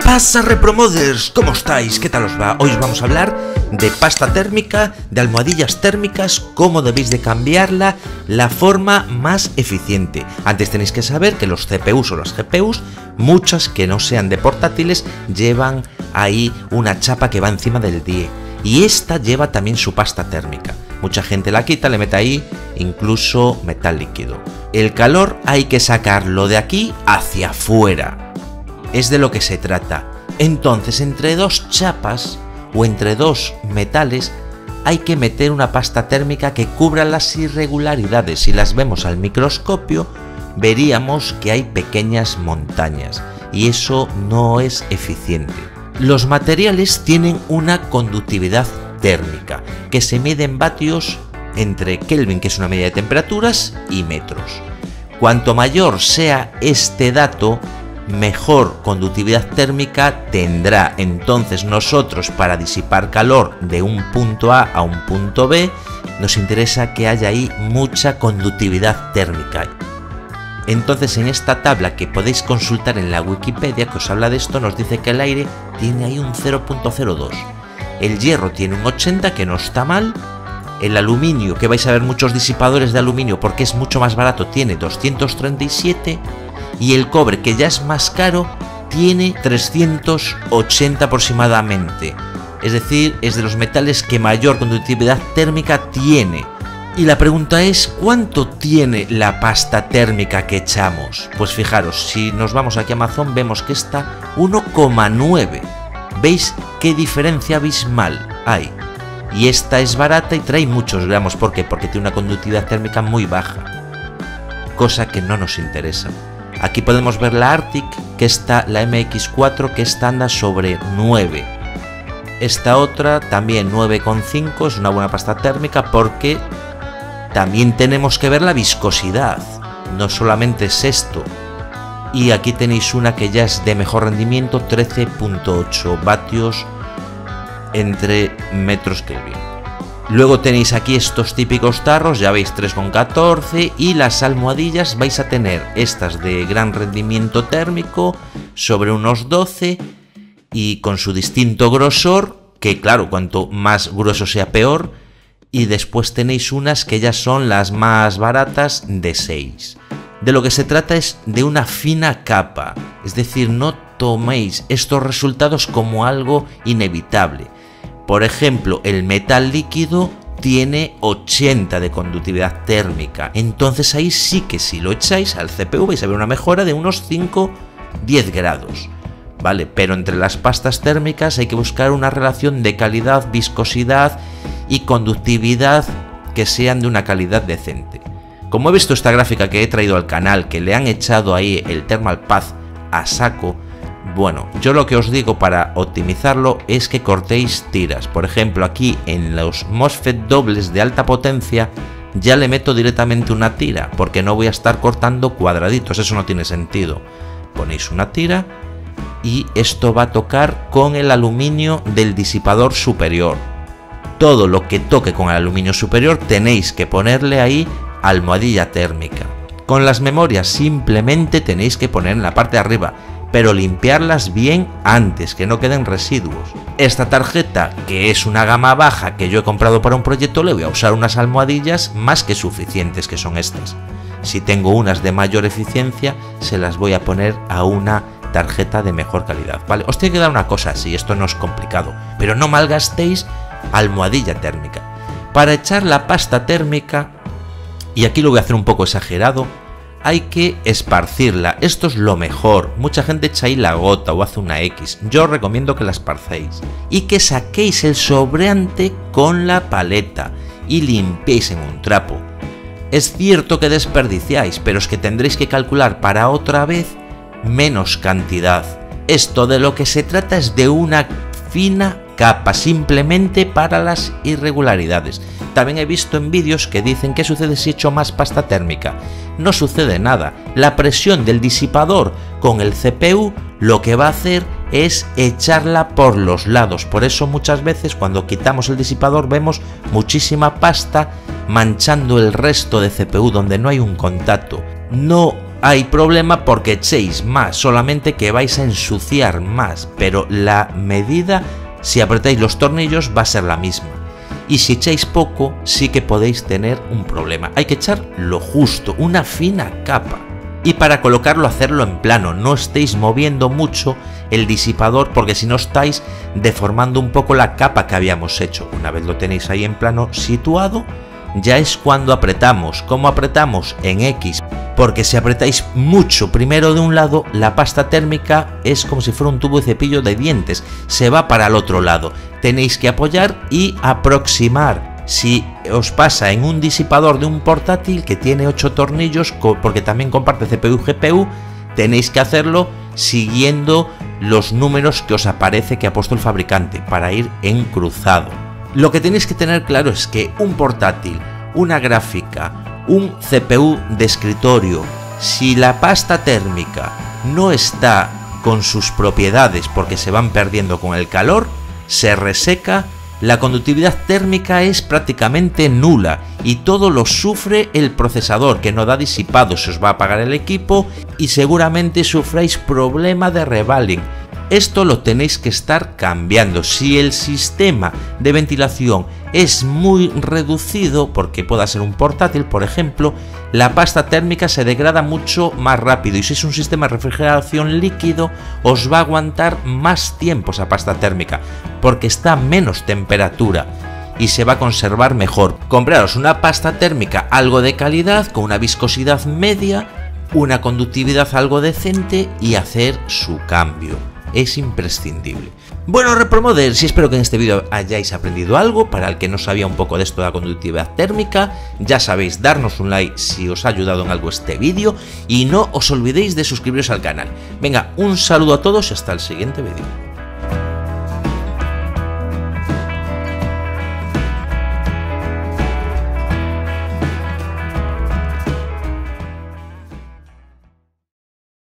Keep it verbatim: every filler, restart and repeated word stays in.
pasa, Repromoders? ¿Cómo estáis? ¿Qué tal os va? Hoy os vamos a hablar de pasta térmica, de almohadillas térmicas, cómo debéis de cambiarla, la forma más eficiente. Antes tenéis que saber que los C P Us o los G P Us, muchas que no sean de portátiles, llevan ahí una chapa que va encima del D I E. Y esta lleva también su pasta térmica. Mucha gente la quita, le mete ahí incluso metal líquido. El calor hay que sacarlo de aquí hacia afuera. Es de lo que se trata. Entonces, entre dos chapas o entre dos metales hay que meter una pasta térmica que cubra las irregularidades. Si las vemos al microscopio, veríamos que hay pequeñas montañas y eso no es eficiente. Los materiales tienen una conductividad térmica que se mide en vatios entre Kelvin, que es una medida de temperaturas, y metros. Cuanto mayor sea este dato, mejor conductividad térmica tendrá. Entonces nosotros, para disipar calor de un punto A a un punto B, nos interesa que haya ahí mucha conductividad térmica. Entonces, en esta tabla que podéis consultar en la Wikipedia, que os habla de esto, nos dice que el aire tiene ahí un cero punto cero dos, el hierro tiene un ochenta, que no está mal, el aluminio, que vais a ver muchos disipadores de aluminio porque es mucho más barato, tiene doscientos treinta y siete, y el cobre, que ya es más caro, tiene trescientos ochenta aproximadamente. Es decir, es de los metales que mayor conductividad térmica tiene. Y la pregunta es, ¿cuánto tiene la pasta térmica que echamos? Pues fijaros, si nos vamos aquí a Amazon, vemos que está uno coma nueve. ¿Veis qué diferencia abismal hay? Y esta es barata y trae muchos gramos. ¿Por qué? Porque tiene una conductividad térmica muy baja, cosa que no nos interesa. Aquí podemos ver la Arctic, que está la M X cuatro, que esta anda sobre nueve. Esta otra también nueve coma cinco, es una buena pasta térmica porque también tenemos que ver la viscosidad, no solamente es esto. Y aquí tenéis una que ya es de mejor rendimiento, trece punto ocho vatios entre metros Kelvin. Luego tenéis aquí estos típicos tarros, ya veis, tres coma catorce, y las almohadillas vais a tener estas de gran rendimiento térmico sobre unos doce y con su distinto grosor, que claro, cuanto más grueso sea peor, y después tenéis unas que ya son las más baratas de seis. De lo que se trata es de una fina capa, es decir, no toméis estos resultados como algo inevitable. Por ejemplo, el metal líquido tiene ochenta de conductividad térmica. Entonces ahí sí que si lo echáis al C P U vais a ver una mejora de unos cinco a diez grados. ¿Vale? Pero entre las pastas térmicas hay que buscar una relación de calidad, viscosidad y conductividad que sean de una calidad decente. Como he visto esta gráfica que he traído al canal, que le han echado ahí el Thermal Path a saco, bueno, yo lo que os digo para optimizarlo es que cortéis tiras. Por ejemplo, aquí en los MOSFET dobles de alta potencia ya le meto directamente una tira, porque no voy a estar cortando cuadraditos, eso no tiene sentido. Ponéis una tira y esto va a tocar con el aluminio del disipador superior. Todo lo que toque con el aluminio superior tenéis que ponerle ahí almohadilla térmica. Con las memorias simplemente tenéis que poner en la parte de arriba, pero limpiarlas bien antes, que no queden residuos. Esta tarjeta, que es una gama baja que yo he comprado para un proyecto, le voy a usar unas almohadillas más que suficientes, que son estas. Si tengo unas de mayor eficiencia, se las voy a poner a una tarjeta de mejor calidad, ¿vale? Os tiene que dar una cosa así, esto no es complicado, pero no malgastéis almohadilla térmica. Para echar la pasta térmica, y aquí lo voy a hacer un poco exagerado, hay que esparcirla. Esto es lo mejor. Mucha gente echa ahí la gota o hace una X. Yo os recomiendo que la esparcéis y que saquéis el sobrante con la paleta y limpiéis en un trapo. Es cierto que desperdiciáis, pero es que tendréis que calcular para otra vez menos cantidad. Esto de lo que se trata es de una fina capa, simplemente para las irregularidades. También he visto en vídeos que dicen qué sucede si echo más pasta térmica. No sucede nada. La presión del disipador con el C P U lo que va a hacer es echarla por los lados. Por eso muchas veces cuando quitamos el disipador vemos muchísima pasta manchando el resto de C P U donde no hay un contacto. No hay problema porque echéis más, solamente que vais a ensuciar más, pero la medida, si apretáis los tornillos, va a ser la misma. Y si echáis poco, sí que podéis tener un problema. Hay que echar lo justo, una fina capa. Y para colocarlo, hacerlo en plano, no estéis moviendo mucho el disipador porque si no estáis deformando un poco la capa que habíamos hecho. Una vez lo tenéis ahí en plano situado, ya es cuando apretamos. ¿Cómo apretamos? En X. Porque si apretáis mucho primero de un lado, la pasta térmica es como si fuera un tubo de cepillo de dientes, se va para el otro lado. Tenéis que apoyar y aproximar. Si os pasa en un disipador de un portátil que tiene ocho tornillos, porque también comparte C P U y G P U, tenéis que hacerlo siguiendo los números que os aparece que ha puesto el fabricante para ir en cruzado. Lo que tenéis que tener claro es que un portátil, una gráfica, un C P U de escritorio, si la pasta térmica no está con sus propiedades porque se van perdiendo con el calor, se reseca, la conductividad térmica es prácticamente nula y todo lo sufre el procesador, que no da disipado, se os va a apagar el equipo y seguramente sufráis problema de revaling. Esto lo tenéis que estar cambiando. Si el sistema de ventilación es muy reducido, porque pueda ser un portátil, por ejemplo, la pasta térmica se degrada mucho más rápido, y si es un sistema de refrigeración líquido, os va a aguantar más tiempo esa pasta térmica, porque está a menos temperatura y se va a conservar mejor. Compraros una pasta térmica algo de calidad, con una viscosidad media, una conductividad algo decente y hacer su cambio. Es imprescindible. Bueno, repromoders, y espero que en este vídeo hayáis aprendido algo. Para el que no sabía un poco de esto de la conductividad térmica, ya sabéis, darnos un like si os ha ayudado en algo este vídeo y no os olvidéis de suscribiros al canal. Venga, un saludo a todos y hasta el siguiente vídeo.